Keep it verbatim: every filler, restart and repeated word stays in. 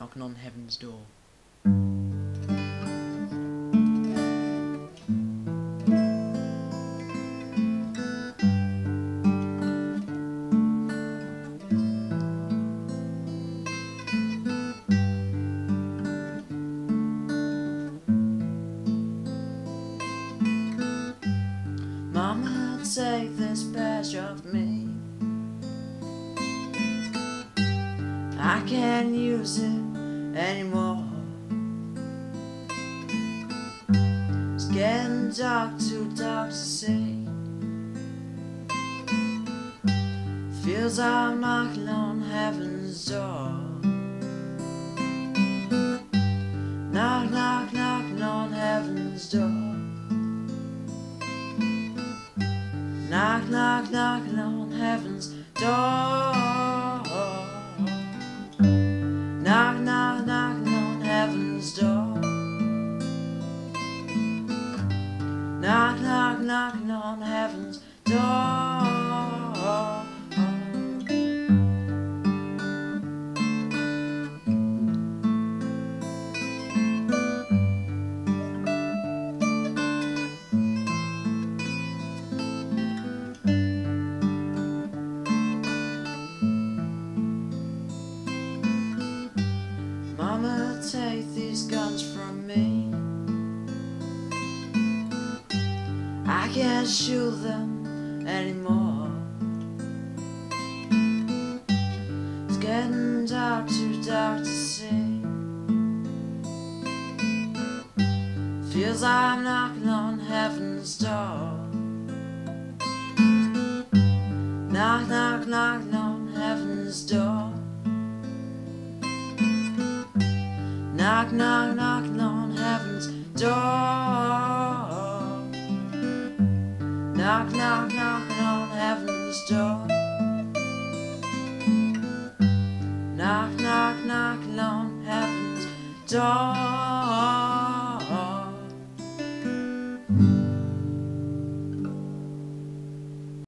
knocking on heaven's door. Mama, take this patch off me. I can't use it anymore. It's getting dark, too dark to see. Feels I'm knocking on heaven's door. Knock, knock, knocking on heaven's door. Knock, knock, knocking on heaven's door. Knock, knock, knocking on heaven's door. Knock, knock, knocking on heaven's door. Mama, take these guns from me. I can't shoot them anymore. It's getting dark, too dark to see. Feels I'm knocking on heaven's door. Knock, knock, knocking on heaven's door. Knock, knock, knocking on heaven's door. Knock, knock, knocking on heaven's door. Knock, knock, knocking on heaven's door.